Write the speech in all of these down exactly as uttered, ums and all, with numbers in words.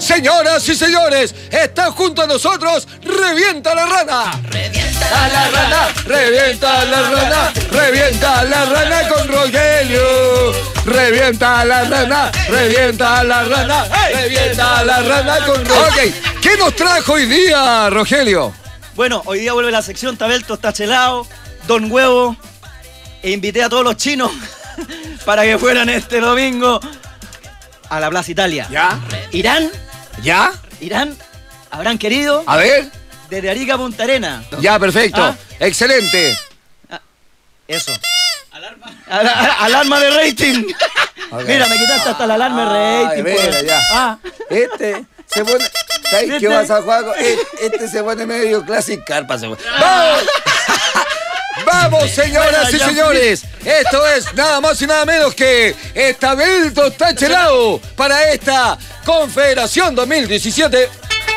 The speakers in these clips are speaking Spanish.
Señoras y señores, está junto a nosotros Revienta la Rana. Revienta la Rana, revienta la rana, revienta la rana con Rogelio. Revienta la rana, revienta la rana, revienta la rana con Rogelio. Ok, ¿qué nos trajo hoy día, Rogelio? Bueno, hoy día vuelve la sección Tabelto está chelado, Don Huevo, e invité a todos los chinos para que fueran este domingo a la Plaza Italia. ¿Ya? Irán, ¿Ya? Irán, habrán querido. A ver. Desde Arica a Punta Arena. Ya, perfecto. ¿Ah? Excelente. Ah, eso. Alarma. Al alarma de rating. Okay. Mira, me quitaste hasta la alarma de rating. Mira, pues. Ya. Ah. Este se pone... ¿Sabes qué vas a jugar? Este se pone medio Classic Carpa. Se... ¡Vamos! ¡Vamos, señoras y señores! Esto es nada más y nada menos que Tabelto está chelado para esta Confederación dos mil diecisiete.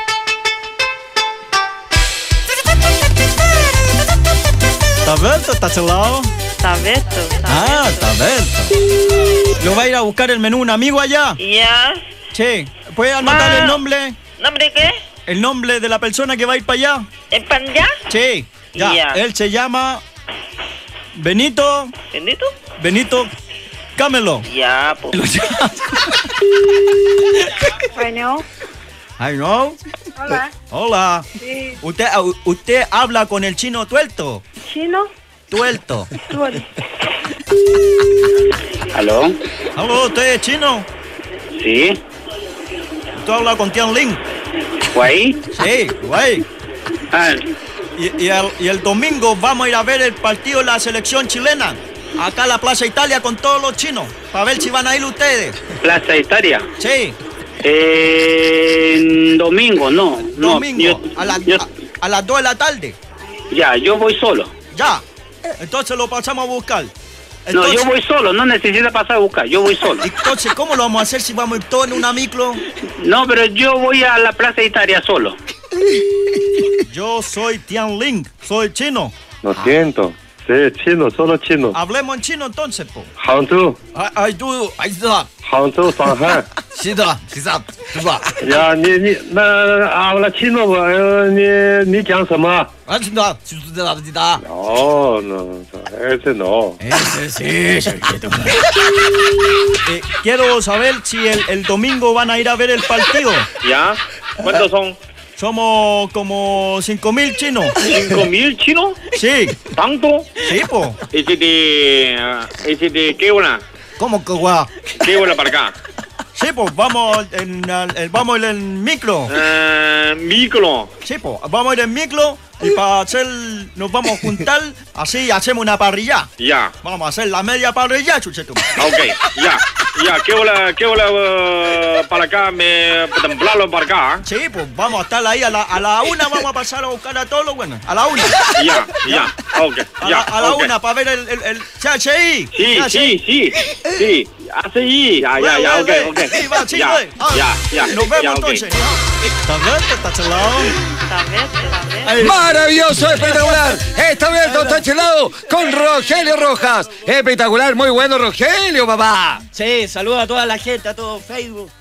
Tabelto está chelado. Tabelto. Ah, Tabelto. ¿Lo va a ir a buscar el menú un amigo allá? Ya. Sí. ¿Puede anotar el nombre? ¿Nombre qué? El nombre de la persona que va a ir para allá. ¿En para allá? Sí. Ya. Ya. Él se llama Benito. ¿Benito? Benito Camelo. Ya, pues. Bueno. I know. Hola. Hola. Sí. ¿Usted, usted habla con el chino tuerto? ¿Chino? Tuerto. Tuerto. ¿Aló? ¿Aló, usted es chino? Sí. ¿Usted habla con Tian Lin? ¿Guay? Sí, guay. Ah. Y, y, el, y el domingo vamos a ir a ver el partido de la selección chilena. Acá a la Plaza Italia con todos los chinos. Para ver si van a ir ustedes. ¿Plaza Italia? Sí. Eh, domingo, no. no domingo, yo, a, la, yo, a, a las dos de la tarde. Ya, yo voy solo. Ya. Entonces lo pasamos a buscar. Entonces, no, yo voy solo, no necesita pasar a buscar, yo voy solo. Entonces, ¿cómo lo vamos a hacer si vamos a ir todos en una micro? No, pero yo voy a la Plaza Italia solo. Yo soy Tian Lin, soy chino. Lo siento, sí, chino, solo chino. Hablemos en chino entonces, po. Hangzhou. Ay, tú, ay, tú. Hangzhou, Shanghai. Sí, da, sí, da, sí, da. Ya, ni, ni, na, habla chino, ni, ni 讲什么? Ah, sí, da, sí, da, sí, da. No, no, ese no. Ese sí, soy eh, quiero saber si el, el domingo van a ir a ver el partido. ¿Ya? ¿Cuántos son? Somos como cinco mil chinos. ¿Cinco mil chinos? Sí. ¿Tanto? Sí, po. ¿Ese de... ese de qué hora? ¿Cómo que guau? ¿Qué hora para acá? Sí, pues vamos en el, vamos en el micro. Uh, micro. Sí, pues vamos a ir en micro y para hacer, nos vamos a juntar, así hacemos una parrilla. Ya. Vamos a hacer la media parrilla, chucheto. Ok, ya. Ya, ¿qué hora, qué hora uh, para acá, me templarlo para acá? ¿Eh? Sí, pues vamos a estar ahí a la, a la una, vamos a pasar a buscar a todos los buenos. A la una. Ya, ya, ok. A ya, la, a la okay. una para ver el, el, el chachi. Sí, sí, sí, sí. Así, ya, ya, ya, ok, ok. Sí, va, sí, ya, ah, ya, ya. Nos vemos ya, okay. entonces. Tabelto está chelado. Tabelto. Maravilloso, espectacular. Tabelto está chelado con Rogelio Rojas. Espectacular, muy bueno, Rogelio, papá. Sí, saluda a toda la gente, a todo Facebook.